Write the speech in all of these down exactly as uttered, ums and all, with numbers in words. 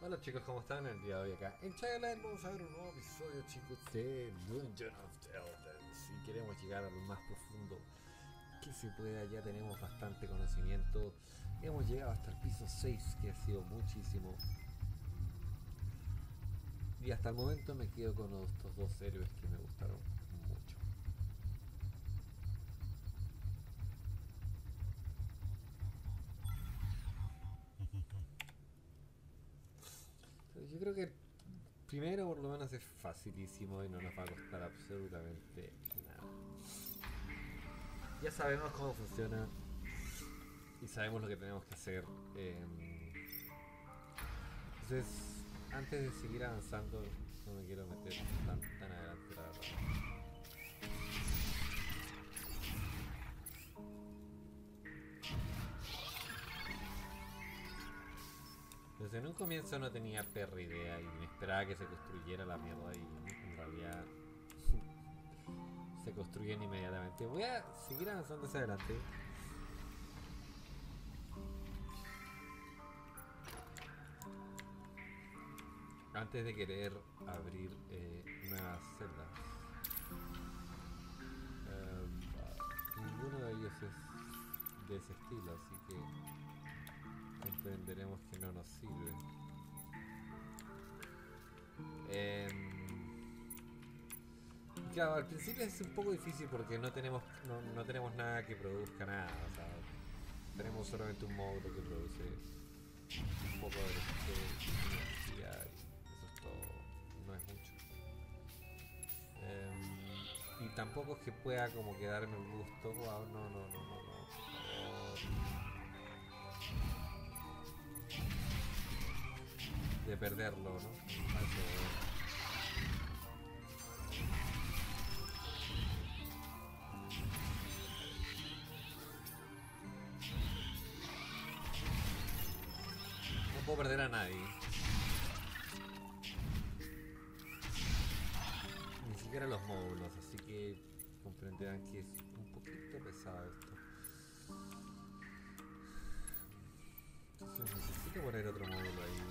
Hola chicos, ¿cómo están? El día de hoy acá en Chagland vamos a ver un nuevo episodio, chicos, de Dungeon of the Elders. Si queremos llegar a lo más profundo que se pueda, ya tenemos bastante conocimiento. Hemos llegado hasta el piso seis, que ha sido muchísimo. Y hasta el momento me quedo con estos dos héroes que me gustaron mucho. Entonces, yo creo que primero por lo menos es facilísimo y no nos va a costar absolutamente nada. Ya sabemos cómo funciona y sabemos lo que tenemos que hacer. Eh, entonces, antes de seguir avanzando, no me quiero meter tan, tan adelante, la verdad. Desde en un comienzo no tenía perra idea y me esperaba que se construyera la mierda y en realidad se construyen inmediatamente. Voy a seguir avanzando hacia adelante. Antes de querer abrir eh, nuevas celdas. Eh, ninguno de ellos es de ese estilo, así que comprenderemos que no nos sirve. Eh, claro, al principio es un poco difícil porque no tenemos no, no tenemos nada que produzca nada, o sea, tenemos solamente un módulo que produce un poco de energía y eso es todo, no es mucho. Eh, y tampoco es que pueda como quedarme el gusto. Wow, no, no, no, no, no, por favor. De perderlo, ¿no? Eso. No puedo perder a nadie. Ni siquiera los módulos, así que comprenderán que es un poquito pesado esto. Entonces necesito poner otro módulo ahí.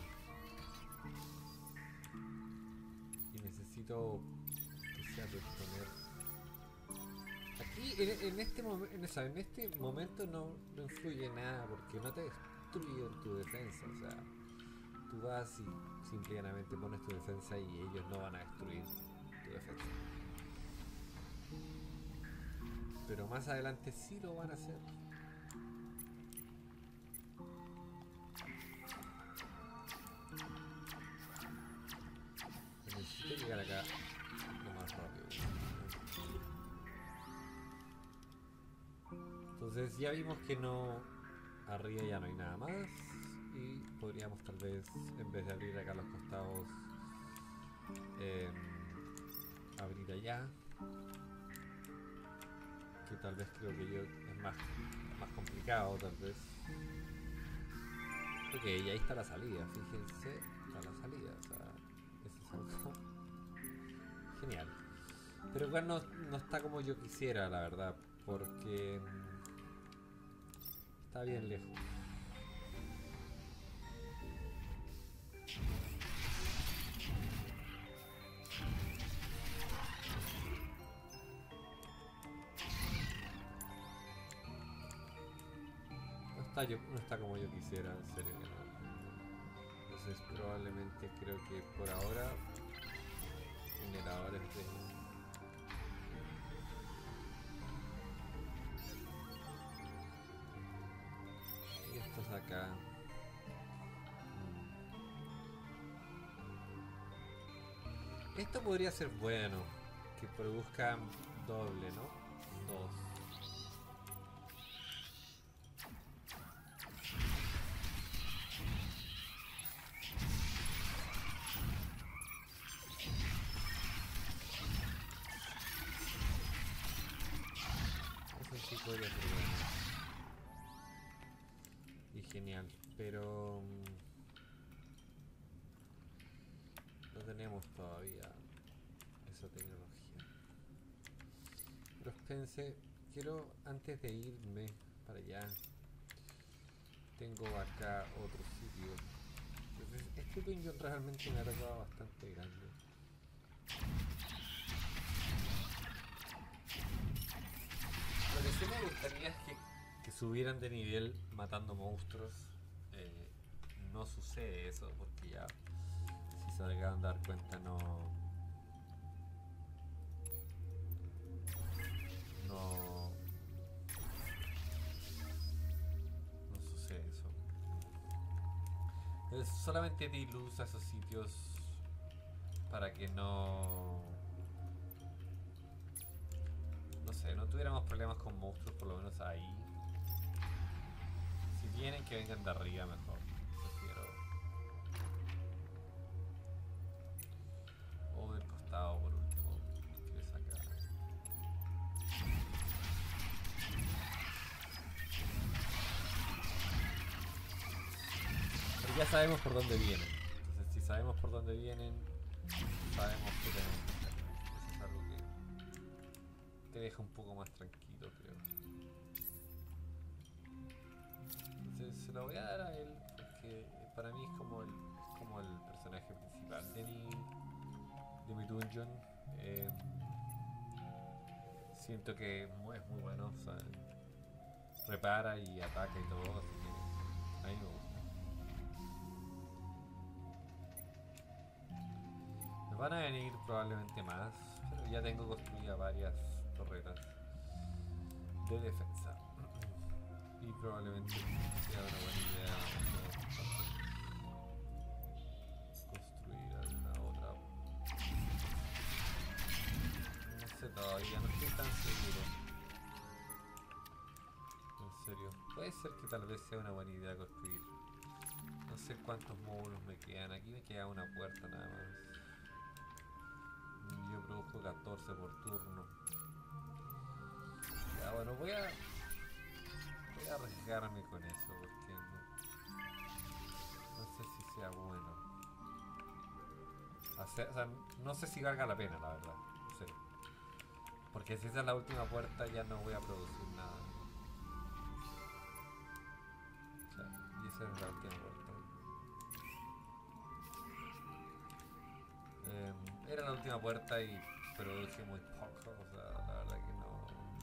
Y necesito que sea de poner aquí en, en este momento en, en este momento no, no influye nada porque no te destruye tu defensa, o sea, tú vas y simplemente pones tu defensa y ellos no van a destruir tu defensa, pero más adelante sí lo van a hacer. Necesito llegar acá lo más rápido. Entonces ya vimos que no, arriba ya no hay nada más y podríamos tal vez, en vez de abrir acá los costados, eh, abrir allá, que tal vez creo que yo es más, más complicado tal vez. Ok, y ahí está la salida, fíjense, está la salida, o sea, eso es algo genial. Pero igual no, no está como yo quisiera, la verdad, porque está bien lejos. No está, yo, no está como yo quisiera, en serio que no. Entonces probablemente creo que por ahora generadores de... y estos acá. Esto podría ser bueno, que produzcan doble, ¿no? Dos. Eso sí podría ser bueno. Y genial, pero... no tenemos todavía esa tecnología. Pero pensé, quiero antes de irme para allá, tengo acá otro sitio Entonces, este dungeon realmente me ha tocado bastante grande. Lo que sí me gustaría es que, que subieran de nivel matando monstruos. Eh, no sucede eso porque ya, si se acaban de dar cuenta, no... No... No sucede eso. Es solamente di luz a esos sitios para que no... No sé, no tuviéramos problemas con monstruos, por lo menos ahí. Si vienen, que vengan de arriba mejor. Prefiero... O del costado, por último. Que sacar. Pero ya sabemos por dónde vienen. Entonces, si sabemos por dónde vienen, sabemos que tenemos que hacer. Eso es algo que te deja un poco más tranquilo, creo. Entonces se lo voy a dar a él porque para mí es como el, es como el personaje principal de mi, de mi dungeon. Eh, siento que es muy bueno, o sea, repara y ataca y todo, así que a mí me gusta. Me van a venir probablemente más, pero ya tengo construidas varias torretas de defensa y probablemente sea una buena idea construir alguna otra. No sé, todavía no estoy tan seguro. En serio, puede ser que tal vez sea una buena idea construir. No sé cuántos módulos me quedan. Aquí me queda una puerta nada más. Yo produzco catorce por turno. Ya, bueno, voy a... Voy a arriesgarme con eso porque no... No sé si sea bueno. Hacer, o sea, no sé si valga la pena, la verdad. En serio. Porque si esa es la última puerta ya no voy a producir nada. O sea, y esa es la última puerta. Eh, era la última puerta y produje muy poco, o sea, la verdad que no...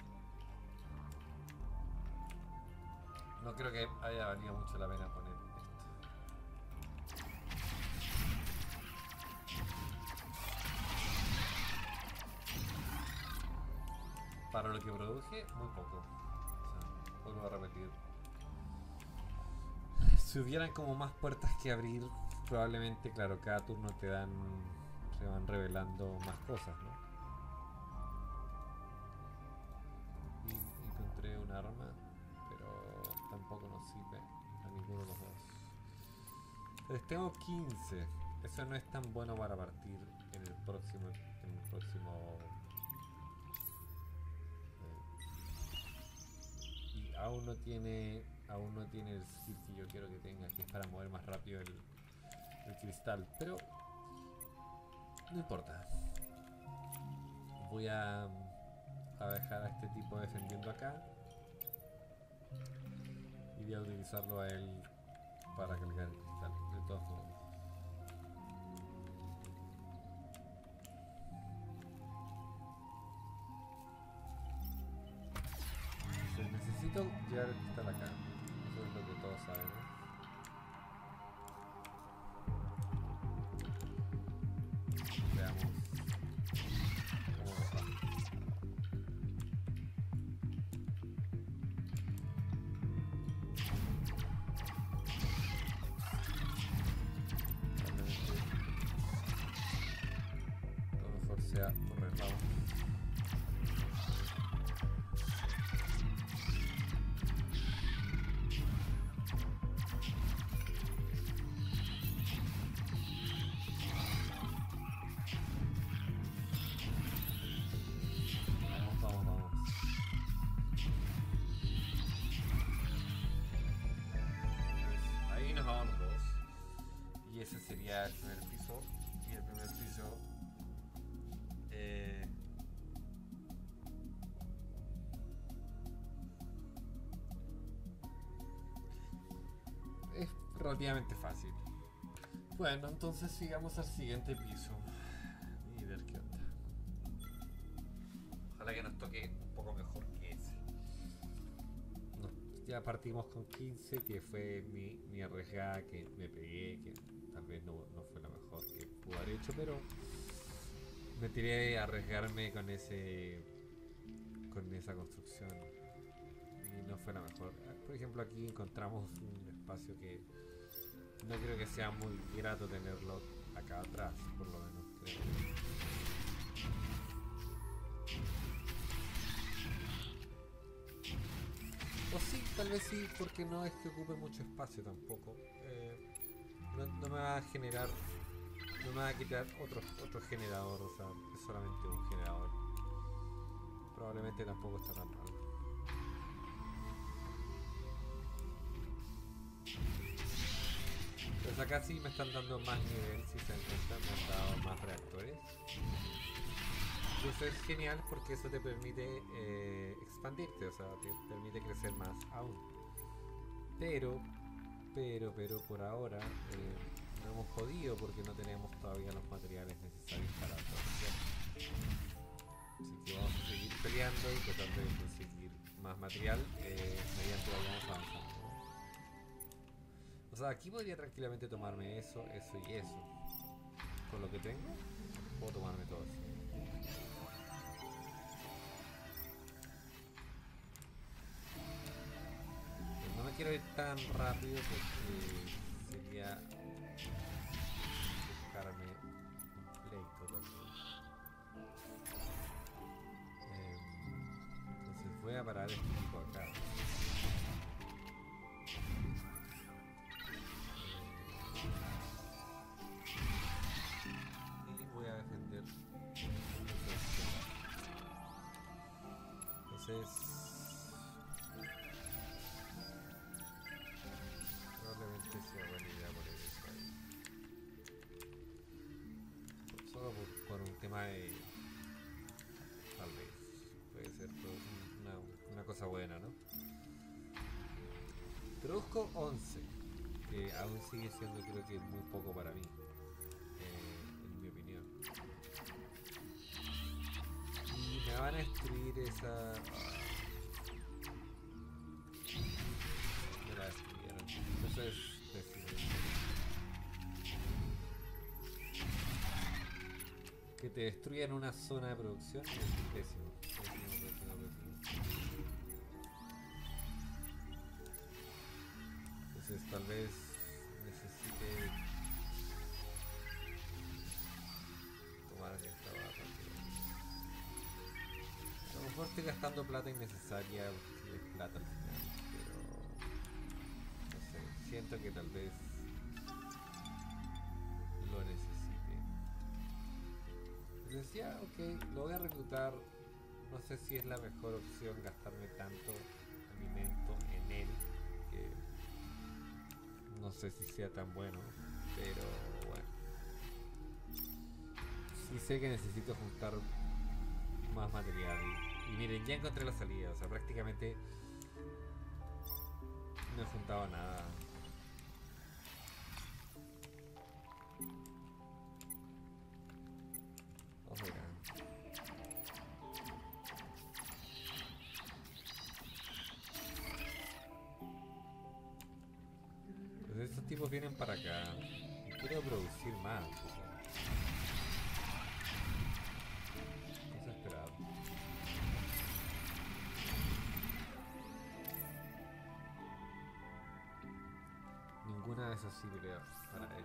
No creo que haya valido mucho la pena poner esto. Para lo que produje, muy poco. O sea, vuelvo a repetir. Si hubieran como más puertas que abrir, probablemente, claro, cada turno te dan... Se van revelando más cosas, ¿no? Y encontré un arma, pero tampoco nos sirve a ninguno de los dos. Entonces tengo quince. Eso no es tan bueno para partir en el próximo... En el próximo... Eh, y aún no tiene... Aún no tiene el skill que yo quiero que tenga, que es para mover más rápido el, el cristal. Pero... no importa. Voy a, a dejar a este tipo defendiendo acá. Y voy a utilizarlo a él para cargar el cristal. De todas formas. Entonces necesito llevar el cristal acá. Eso es lo que todos sabemos. Ese sería el primer piso. Y el primer piso eh, es relativamente fácil. Bueno, entonces sigamos al siguiente piso y ver qué onda. Ojalá que nos toque un poco mejor que ese. No, ya partimos con quince, que fue mi, mi arriesgada, que me pegué, que tal vez no, no fue la mejor que pude haber hecho, pero me tiré a arriesgarme con ese con esa construcción y no fue la mejor. Por ejemplo, aquí encontramos un espacio que no creo que sea muy grato tenerlo acá atrás, por lo menos creo. O sí, tal vez sí, porque no es que ocupe mucho espacio tampoco. Eh, no, no me va a generar, no me va a quitar otro, otro generador, o sea, es solamente un generador. Probablemente tampoco está tan mal. Pues acá sí me están dando más nivel, si se dan cuenta, me han dado más reactores. Y eso es genial porque eso te permite eh, expandirte, o sea, te permite crecer más aún. Pero, pero, pero por ahora eh, no hemos podido porque no tenemos todavía los materiales necesarios para hacerlo. Así que vamos a seguir peleando y tratando de conseguir más material eh, mediante vayamos avanzando. O sea, aquí podría tranquilamente tomarme eso, eso y eso. Con lo que tengo, puedo tomarme todo eso. Pero no me quiero ir tan rápido porque sería buscarme un pleito también. Eh, entonces voy a parar este tipo acá. Entonces probablemente sea buena idea poner eso ahí. Solo por, por un tema de... tal vez puede ser una, una cosa buena, ¿no? Produzco once, que aún sigue siendo, creo que muy poco para mí, eh, en mi opinión. Y me van a destruir esa... me la destruyeron. Eso es pésimo. Que te destruyan una zona de producción es pésimo. Pésimo, pésimo, pésimo. Entonces tal vez necesite tomar esta barra. A lo mejor estoy gastando plata innecesaria, porque es plata al final, pero no sé, siento que tal vez lo necesite. Entonces ya, ok, lo voy a reclutar. No sé si es la mejor opción gastarme tanto alimento en él, que no sé si sea tan bueno, pero bueno. Sí sé que necesito juntar más material. Y, y miren, ya encontré la salida, o sea, prácticamente no he juntado nada. Vamos a ver. Pues estos tipos vienen para acá y quiero producir más, o sea. Desesperado. Ninguna de esas sirve para él.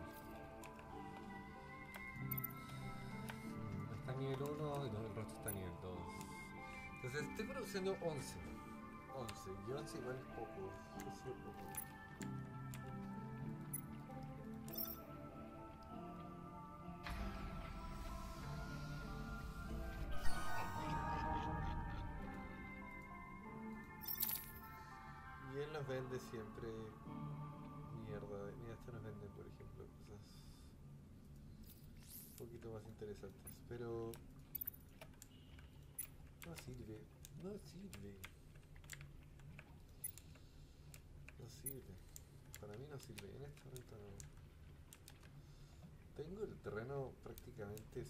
Está a nivel uno y el resto está a nivel dos. Entonces estoy produciendo once. once. Y once igual es poco. Es muy poco. Y él nos vende siempre mierda. Mira, esto nos vende, por ejemplo, cosas un poquito más interesantes. Pero no sirve. No sirve. No sirve. Para mí no sirve. En este momento no. tengo el terreno prácticamente.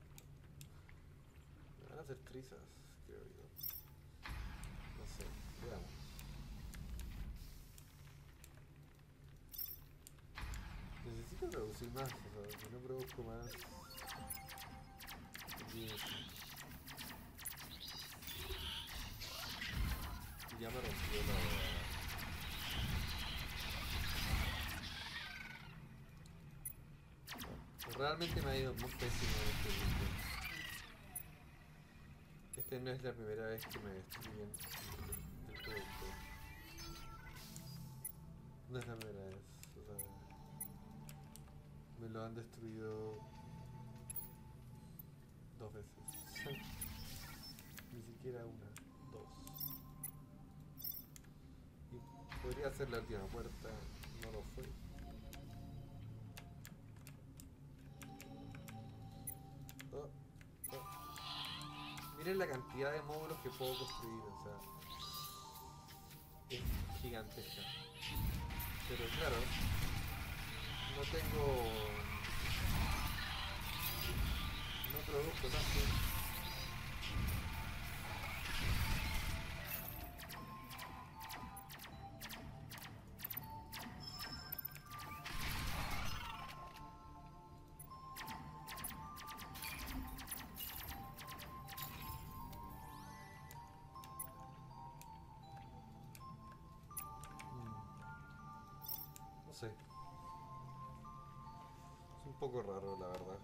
Me van a hacer trizas, creo yo. No sé, veamos. Necesito producir más, o sea, si no produzco más. Aquí. Ya me rompió la. Realmente me ha ido muy pésimo en este vídeo. Esta no es la primera vez que me destruyen el producto. No es la primera vez. O sea, me lo han destruido dos veces. Ni siquiera una, dos. Y podría ser la última puerta, no lo fue. Oh, oh. Miren la cantidad de módulos que puedo construir, o sea, es gigantesca. Pero claro, no tengo, no produzco tanto. No sé. Es un poco raro, la verdad.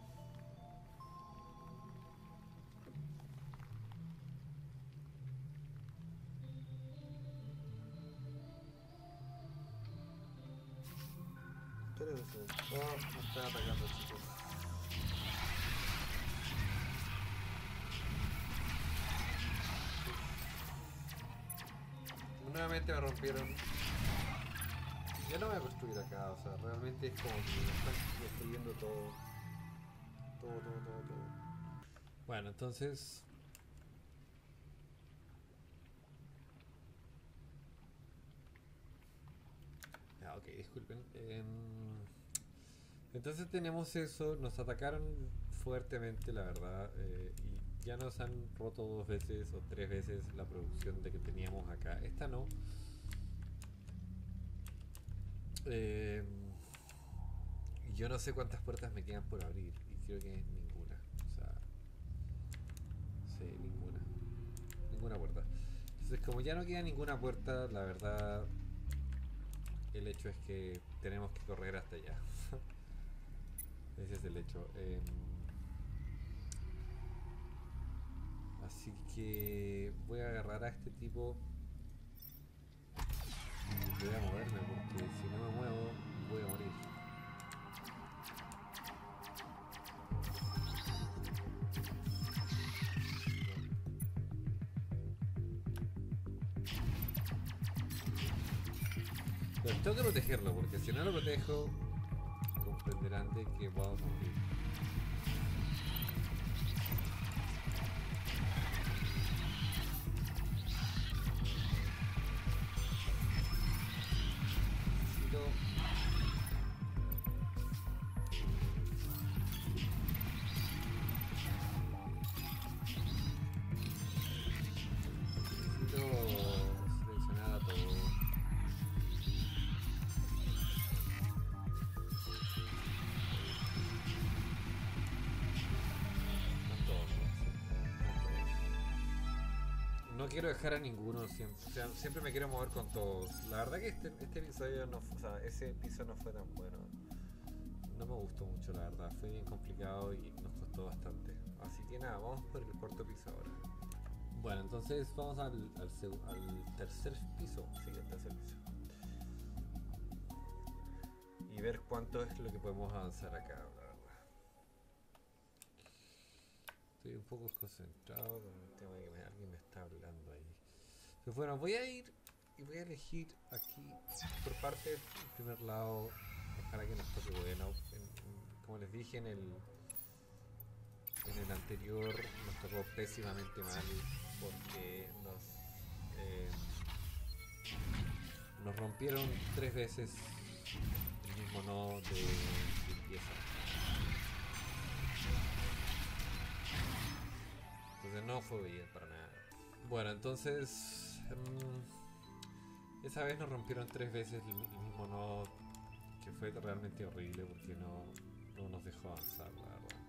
¿Qué es eso? Oh, me están atacando, chicos. Nuevamente me rompieron. Ya no voy a construir acá, o sea, realmente es como que me están destruyendo todo. Todo, todo, todo, todo. Bueno, entonces... Ah, ok, disculpen. Eh, entonces tenemos eso, nos atacaron fuertemente, la verdad, eh, y ya nos han roto dos veces o tres veces la producción de que teníamos acá. Esta no. Eh, yo no sé cuántas puertas me quedan por abrir y creo que ninguna, o sea, sí, ninguna, ninguna puerta. Entonces, como ya no queda ninguna puerta, la verdad, el hecho es que tenemos que correr hasta allá. Ese es el hecho. Eh, así que voy a agarrar a este tipo. Voy a moverme porque si no me muevo voy a morir. Pero tengo que protegerlo porque si no lo protejo comprenderán de que voy a morir. No quiero dejar a ninguno, siempre, o sea, siempre me quiero mover con todos. La verdad que este, este episodio no fue, o sea, ese piso no fue tan bueno. No me gustó mucho, la verdad. Fue bien complicado y nos costó bastante. Así que nada, vamos por el cuarto piso ahora. Bueno, entonces vamos al, al, al tercer piso. Sí, al tercer piso. Y ver cuánto es lo que podemos avanzar acá, la verdad. Estoy un poco concentrado con el tema de que me, alguien me está hablando ahí. Pero bueno, voy a ir y voy a elegir aquí por parte del primer lado. Ojalá que nos toque bueno. En, en, como les dije en el en el anterior, nos tocó pésimamente mal porque nos eh, nos rompieron tres veces el mismo nodo de limpieza. no fue bien para nada. Bueno, entonces... Um, esa vez nos rompieron tres veces el, el mismo nodo, que fue realmente horrible porque no, no nos dejó avanzar, la verdad.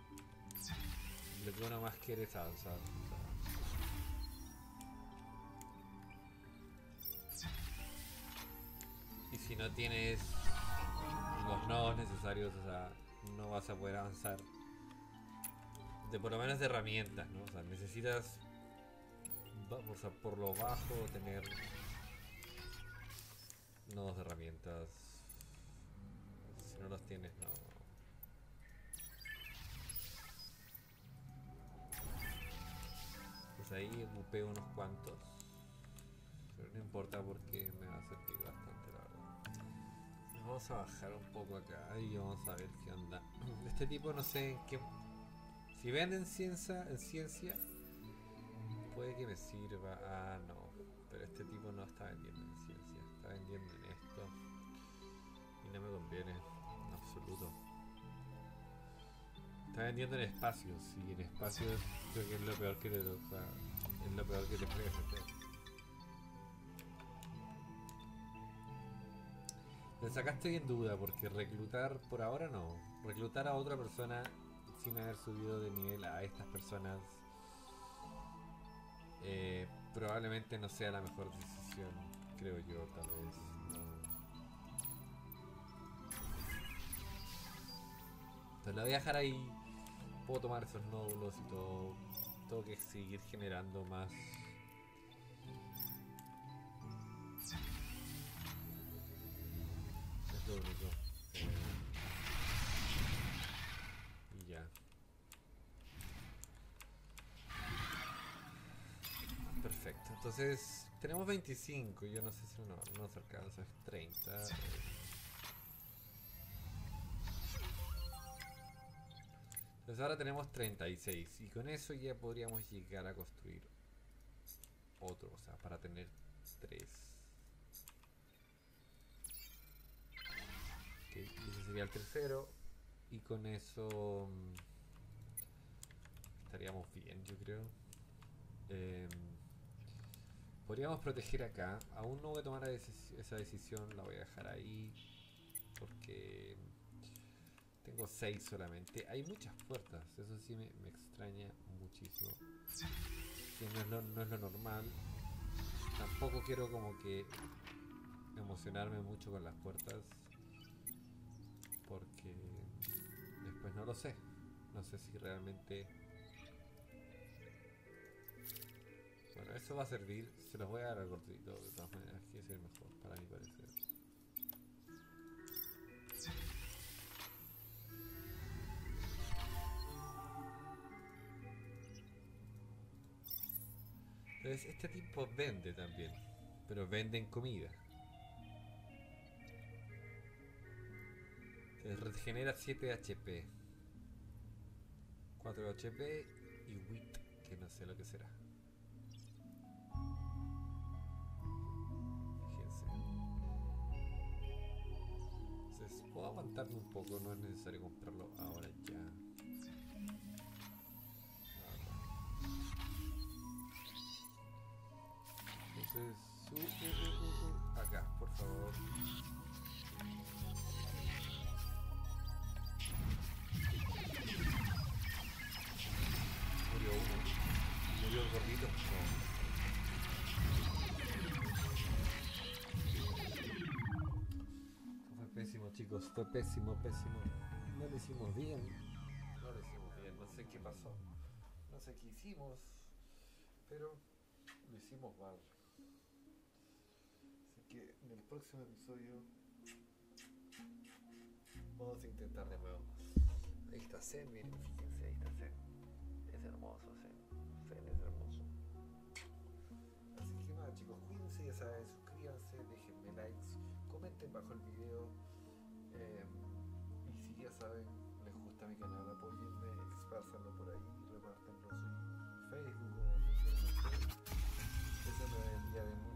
Lo que uno más quiere es avanzar. O sea. Y si no tienes los nodos necesarios, o sea, no vas a poder avanzar. De por lo menos de herramientas, ¿no? O sea, necesitas, o sea, por lo bajo tener nodos de herramientas. Si no los tienes, no. Pues ahí ocupé unos cuantos, pero no importa porque me va a servir bastante, la verdad. Vamos a bajar un poco acá y vamos a ver qué onda. Este tipo no sé en qué... Si venden ciencia, en ciencia, puede que me sirva. Ah, no. Pero este tipo no está vendiendo en ciencia, está vendiendo en esto. Y no me conviene en absoluto. Está vendiendo en espacios, y en espacios creo que es lo peor que te, o sea, es lo peor que te puede ofrecer. Pero acá estoy en duda porque reclutar por ahora no. Reclutar a otra persona sin haber subido de nivel a estas personas eh, probablemente no sea la mejor decisión, creo yo, tal vez. No. Entonces la voy a dejar ahí. Puedo tomar esos nódulos y todo. Tengo que seguir generando más. Es lo único. Eh, y ya. Perfecto. Entonces tenemos veinticinco. Yo no sé si no nos alcanza. Es treinta. Entonces ahora tenemos treinta y seis y con eso ya podríamos llegar a construir otro, o sea, para tener tres. Ok, ese sería el tercero y con eso um, estaríamos bien, yo creo. Eh, podríamos proteger acá. Aún no voy a tomar esa decisión, la voy a dejar ahí porque... tengo seis solamente. Hay muchas puertas. Eso sí me, me extraña muchísimo. Que no es, lo, no es lo normal. Tampoco quiero como que emocionarme mucho con las puertas. Porque después no lo sé. No sé si realmente... Bueno, eso va a servir. Se los voy a dar al cortito de todas maneras. Que es el mejor para mi parecer. Entonces este tipo vende también, pero venden comida. Entonces regenera siete H P, cuatro H P y wit, que no sé lo que será. Fíjense. Entonces puedo aguantarme un poco, no es necesario comprarlo ahora ya. Entonces, uh, uh, uh, uh, acá, por favor. Murió uno. Murió el gordito. No. Fue pésimo, chicos. Fue pésimo, pésimo. No lo hicimos bien. No lo hicimos bien. No sé qué pasó. No sé qué hicimos. Pero lo hicimos mal. Que en el próximo episodio vamos a intentar de nuevo. Ahí está Zen, miren, fíjense, ahí está Zen. Es hermoso Zen. Zen es hermoso. Así que nada, chicos, cuídense, ya saben, suscríbanse, déjenme likes, comenten bajo el video. Eh, y si ya saben, les gusta mi canal, apóyenme, expársanlo por ahí, repártanlo en Facebook o en Facebook. Eso me vendría de muy